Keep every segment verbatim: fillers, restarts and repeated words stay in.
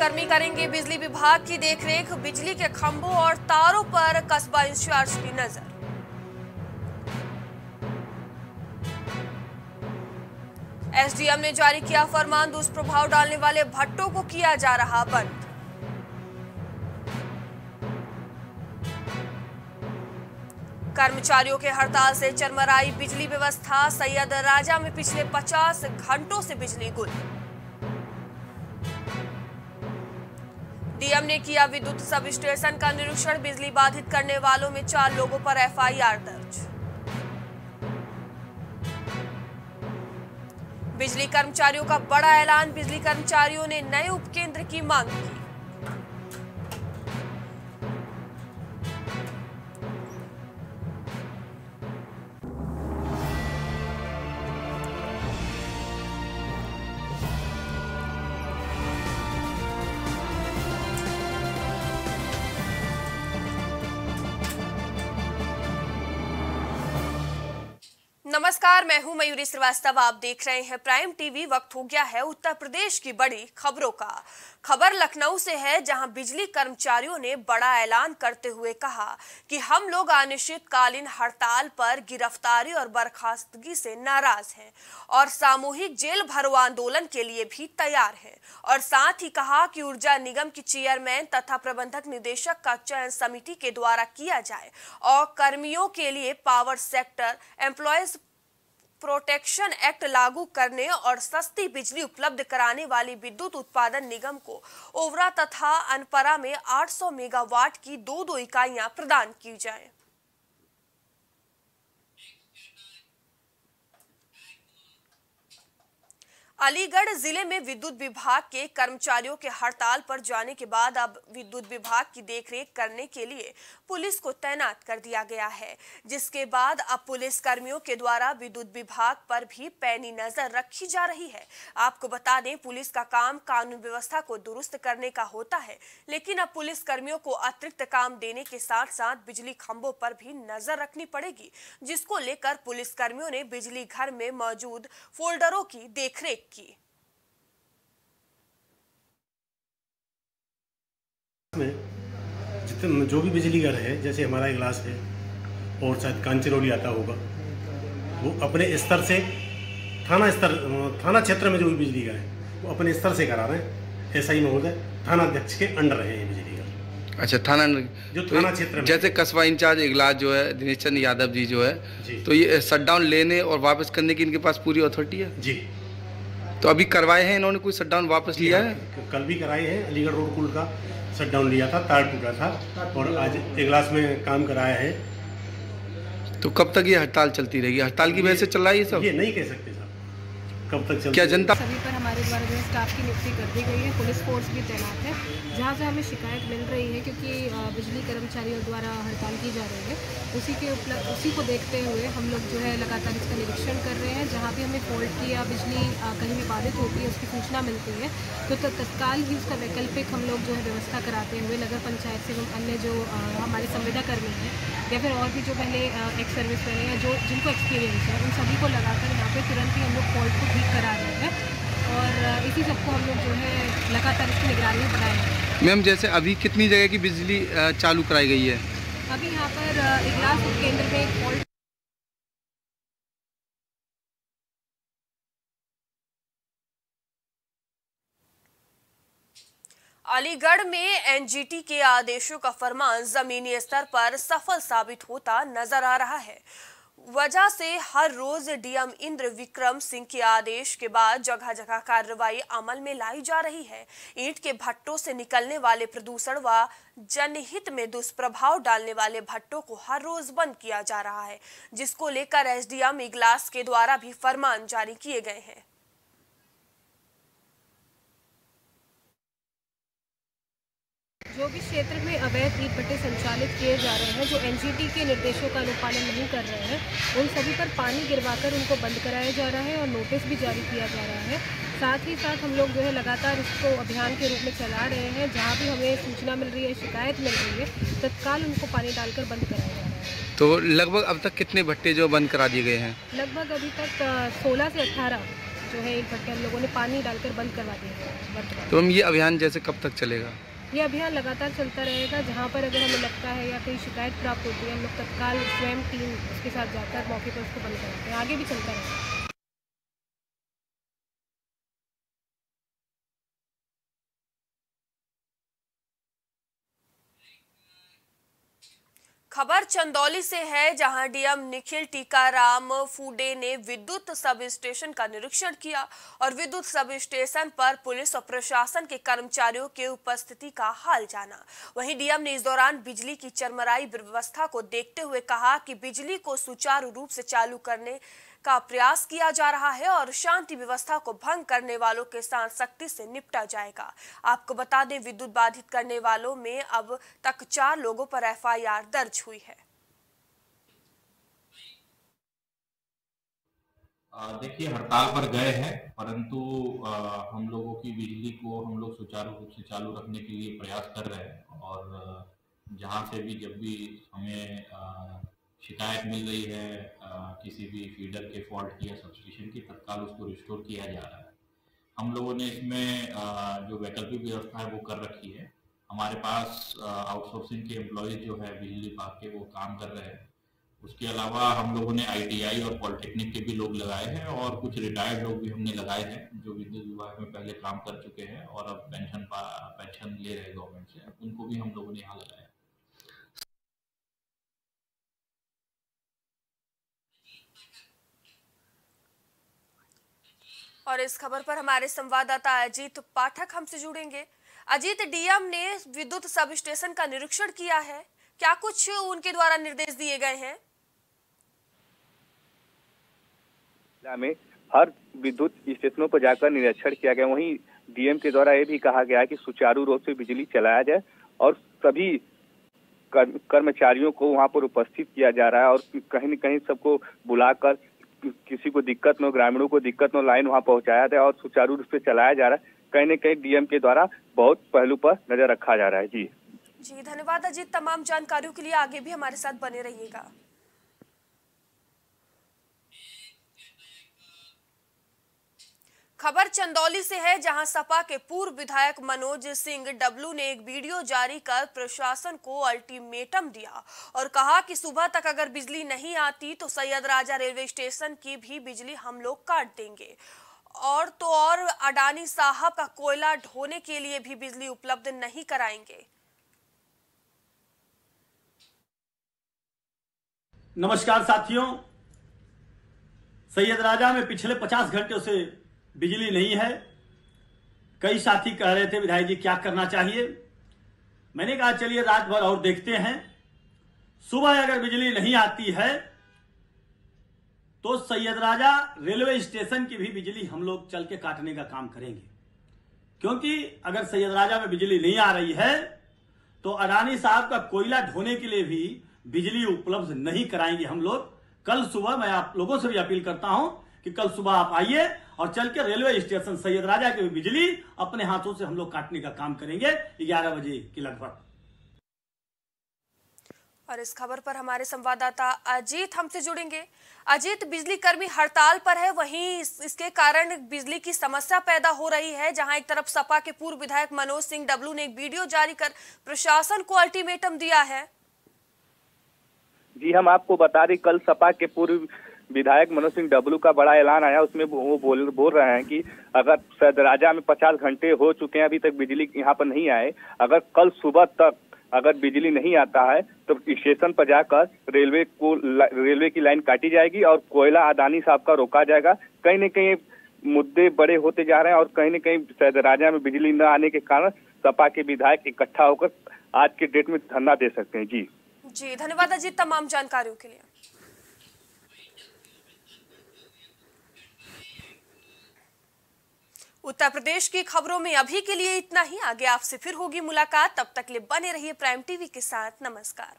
पुलिसकर्मी करेंगे बिजली विभाग की देखरेख। बिजली के खंभों और तारों पर कस्बा इंचार्ज की नजर। एसडीएम ने जारी किया फरमान, दुष्प्रभाव डालने वाले भट्टों को किया जा रहा बंद। कर्मचारियों के हड़ताल से चरमराई बिजली व्यवस्था। सैयद राजा में पिछले पचास घंटों से बिजली गुल। डीएम ने किया विद्युत सब स्टेशन का निरीक्षण। बिजली बाधित करने वालों में चार लोगों पर एफआईआर दर्ज। बिजली कर्मचारियों का बड़ा ऐलान। बिजली कर्मचारियों ने नए उपकेंद्र की मांग की। नमस्कार, मैं हूं मयूरी श्रीवास्तव। आप देख रहे हैं प्राइम टीवी। वक्त हो गया है उत्तर प्रदेश की बड़ी खबरों का। खबर लखनऊ से है, जहां बिजली कर्मचारियों ने बड़ा ऐलान करते हुए कहा कि हम लोग अनिश्चितकालीन हड़ताल पर गिरफ्तारी और बर्खास्तगी से नाराज हैं और सामूहिक जेल भरो आंदोलन के लिए भी तैयार हैं। और साथ ही कहा कि ऊर्जा निगम की चेयरमैन तथा प्रबंधक निदेशक का चयन समिति के द्वारा किया जाए और कर्मियों के लिए power sector employees protection act लागू करने और सस्ती बिजली उपलब्ध कराने वाली विद्युत उत्पादन निगम को ओवरा तथा अनपरा में आठ सौ मेगावाट की दो दो इकाइयां प्रदान की जाएं। अलीगढ़ जिले में विद्युत विभाग के कर्मचारियों के हड़ताल पर जाने के बाद अब विद्युत विभाग की देखरेख करने के लिए पुलिस को तैनात कर दिया गया है, जिसके बाद अब पुलिस कर्मियों के द्वारा विद्युत विभाग पर भी पैनी नजर रखी जा रही है। आपको बता दें, पुलिस का काम कानून व्यवस्था को दुरुस्त करने का होता है, लेकिन अब पुलिस कर्मियों को अतिरिक्त काम देने के साथ साथ बिजली खंभों पर भी नजर रखनी पड़ेगी, जिसको लेकर पुलिस कर्मियों ने बिजली घर में मौजूद फोल्डरों की देखरेख की। में जितने जो भी बिजली घर है, जैसे हमारा इगलास है और शायद कांचरौली आता होगा, वो अपने स्तर से थाना स्तर थाना क्षेत्र में जो भी बिजली घर है वो अपने स्तर से करा रहे हैं। एसआई महोदय थाना अध्यक्ष के अंडर रहे हैं बिजली घर। अच्छा, थाना जो थाना क्षेत्र में जैसे कस्बा इंचार्ज इगलास जो है दिनेश चंद यादव जी जो है जी। तो ये शटडाउन लेने और वापस करने की इनके पास पूरी अथॉरिटी है जी। तो अभी करवाए हैं इन्होंने कोई शटडाउन वापस लिया है? कल भी कराए हैं। अलीगढ़ रोड पुल का शटडाउन लिया था, तार टूटा था, और आज इगलास में काम कराया है। तो कब तक ये हड़ताल चलती रहेगी? हड़ताल की वजह से चल रहा है ये सब? ये नहीं कह सकते साहब कब तक चलती। क्या जनता सभी पर हमारे द्वारा जो है स्टाफ की नियुक्ति कर दी गई है। पुलिस फोर्स भी तैनात है। जहाँ से हमें शिकायत मिल रही है, क्योंकि बिजली कर्मचारियों द्वारा हड़ताल की जा रही है, उसी के उपलब्ध उसी को देखते हुए हम लोग जो है लगातार इसका निरीक्षण कर रहे हैं। जहाँ भी हमें फॉल्ट की या बिजली कहीं भी बाधित होती है उसकी सूचना मिलती है, तो तत्काल ही उसका वैकल्पिक हम लोग जो है व्यवस्था कराते हुए नगर पंचायत से अन्य जो हमारे संविदा कर्मी हैं या फिर और भी जो पहले एक्स सर्विस में या जो जिनको एक्सपीरियंस है, उन सभी को लगाकर यहाँ पे तुरंत ही हम लोग फॉल्ट को ठीक करा रहे हैं और इसी सबको हम लोग जो है लगातार इसकी निगरानी बनाए हैं। मैम, जैसे अभी कितनी जगह की बिजली चालू कराई गई है? अभी यहाँ पर इगलास उपकेंद्र में एक फॉल्ट अलीगढ़ में एनजीटी के आदेशों का फरमान जमीनी स्तर पर सफल साबित होता नजर आ रहा है। वजह से हर रोज डीएम इंद्र विक्रम सिंह के आदेश के बाद जगह जगह कार्रवाई अमल में लाई जा रही है। ईंट के भट्टों से निकलने वाले प्रदूषण व जनहित में दुष्प्रभाव डालने वाले भट्टों को हर रोज बंद किया जा रहा है, जिसको लेकर एसडीएम इगलास के द्वारा भी फरमान जारी किए गए हैं। जो भी क्षेत्र में अवैध ईंट भट्टे संचालित किए जा रहे हैं, जो एनजीटी के निर्देशों का अनुपालन नहीं कर रहे हैं, उन सभी पर पानी गिरवाकर उनको बंद कराया जा रहा है और नोटिस भी जारी किया जा रहा है। साथ ही साथ हम लोग जो है लगातार इसको अभियान के रूप में चला रहे हैं। जहाँ भी हमें सूचना मिल रही है, शिकायत मिल रही है, तत्काल उनको पानी डालकर बंद कराया जा रहा है। तो लगभग अब तक कितने भट्टे जो बंद करा दिए गए हैं? लगभग अभी तक सोलह से अट्ठारह जो है ईंट भट्टे हम लोगों ने पानी डालकर बंद करवा दिए हैं। तो हम ये अभियान जैसे कब तक चलेगा? ये अभियान लगातार चलता रहेगा। जहाँ पर अगर हमें लगता है या कोई शिकायत प्राप्त होती है, हम लोग तत्काल स्वयं टीम उसके साथ जाकर मौके पर उसको बंद कराते हैं। आगे भी चलता रहेगा। खबर चंदौली से है, जहां डीएम निखिल टीकाराम फूडे ने विद्युत सब स्टेशन का निरीक्षण किया और विद्युत सब स्टेशन पर पुलिस और प्रशासन के कर्मचारियों के उपस्थिति का हाल जाना। वहीं डीएम ने इस दौरान बिजली की चरमराई व्यवस्था को देखते हुए कहा कि बिजली को सुचारू रूप से चालू करने का प्रयास किया जा रहा है और शांति व्यवस्था को भंग करने वालों के साथ सख्ती से निपटा जाएगा। आपको बता दें, विद्युत बाधित करने वालों में अब तक चार लोगों पर एफआईआर दर्ज हुई है। देखिए, हड़ताल पर गए हैं, परंतु आ, हम लोगों की बिजली को हम लोग सुचारू रूप से चालू रखने के लिए प्रयास कर रहे हैं और जहां से भी जब भी हमें आ, शिकायत मिल रही है आ, किसी भी फीडर के फॉल्ट की या सबस्टेशन की, तत्काल उसको रिस्टोर किया जा रहा है। हम लोगों ने इसमें आ, जो वैकल्पिक व्यवस्था है वो कर रखी है। हमारे पास आउटसोर्सिंग के एम्प्लॉयज जो है बिजली विभाग के, वो काम कर रहे हैं। उसके अलावा हम लोगों ने आईटीआई और पॉलिटेक्निक के भी लोग लगाए हैं और कुछ रिटायर्ड लोग भी हमने लगाए हैं जो विद्युत विभाग में पहले काम कर चुके हैं और अब पेंशन पेंशन ले रहे हैं गवर्नमेंट से, उनको भी हम लोगों ने यहाँ लगाया है। और इस खबर पर हमारे संवाददाता अजीत पाठक हमसे जुड़ेंगे। अजीत, डीएम ने विद्युत सब स्टेशन का निरीक्षण किया है, क्या कुछ उनके द्वारा निर्देश दिए गए हैं? में हर विद्युत स्टेशनों पर जाकर निरीक्षण किया गया। वहीं डीएम के द्वारा ये भी कहा गया कि सुचारू रूप से बिजली चलाया जाए और सभी कर्मचारियों को वहां पर उपस्थित किया जा रहा है और कहीं न कहीं सबको बुलाकर किसी को दिक्कत न हो, ग्रामीणों को दिक्कत न हो, लाइन वहां पहुंचाया जाए और सुचारू रूप से चलाया जा रहा है। कहीं न कहीं डीएम के द्वारा बहुत पहलू पर नजर रखा जा रहा है। जी जी धन्यवाद अजीत, तमाम जानकारियों के लिए आगे भी हमारे साथ बने रहिएगा। खबर चंदौली से है, जहां सपा के पूर्व विधायक मनोज सिंह डब्लू ने एक वीडियो जारी कर प्रशासन को अल्टीमेटम दिया और कहा कि सुबह तक अगर बिजली नहीं आती तो सैयद राजा रेलवे स्टेशन की भी बिजली हम लोग काट देंगे। और तो और अडानी साहब का कोयला ढोने के लिए भी बिजली उपलब्ध नहीं कराएंगे। नमस्कार साथियों, सैयद राजा में पिछले पचास घंटे से बिजली नहीं है। कई साथी कह रहे थे विधायक जी क्या करना चाहिए। मैंने कहा चलिए रात भर और देखते हैं, सुबह अगर बिजली नहीं आती है तो सैयद राजा रेलवे स्टेशन की भी बिजली हम लोग चल के काटने का काम करेंगे। क्योंकि अगर सैयद राजा में बिजली नहीं आ रही है तो अडानी साहब का कोयला ढोने के लिए भी बिजली उपलब्ध नहीं कराएंगे हम लोग। कल सुबह मैं आप लोगों से भी अपील करता हूं कि कल सुबह आप आइए और चल के रेलवे स्टेशन सैयद राजा की बिजली अपने हाथों से हम लोग काटने का काम करेंगे ग्यारह बजे के लगभग। और इस खबर पर हमारे संवाददाता अजीत हमसे जुड़ेंगे। अजीत, बिजली कर्मी हड़ताल पर है, वहीं इसके कारण बिजली की समस्या पैदा हो रही है, जहां एक तरफ सपा के पूर्व विधायक मनोज सिंह डब्लू ने एक वीडियो जारी कर प्रशासन को अल्टीमेटम दिया है। जी हम आपको बता दें, कल सपा के पूर्व विधायक मनोज सिंह डब्लू का बड़ा ऐलान आया। उसमें वो बोल बोल रहे हैं कि अगर सैयद राजा में पचास घंटे हो चुके हैं, अभी तक बिजली यहाँ पर नहीं आए, अगर कल सुबह तक अगर बिजली नहीं आता है तो स्टेशन पर जाकर रेलवे को रेलवे की लाइन काटी जाएगी और कोयला अडानी साहब का रोका जाएगा। कहीं न कहीं मुद्दे बड़े होते जा रहे हैं और कहीं न कहीं सैयद राजा में बिजली न आने के कारण सपा के विधायक इकट्ठा होकर आज के डेट में धरना दे सकते हैं। जी जी धन्यवाद अजीत तमाम जानकारियों के लिए। उत्तर प्रदेश की खबरों में अभी के लिए इतना ही। आगे आपसे फिर होगी मुलाकात, तब तक लिए बने रहिए प्राइम टीवी के साथ। नमस्कार।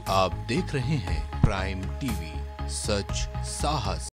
आप देख रहे हैं प्राइम टीवी, सच साहस।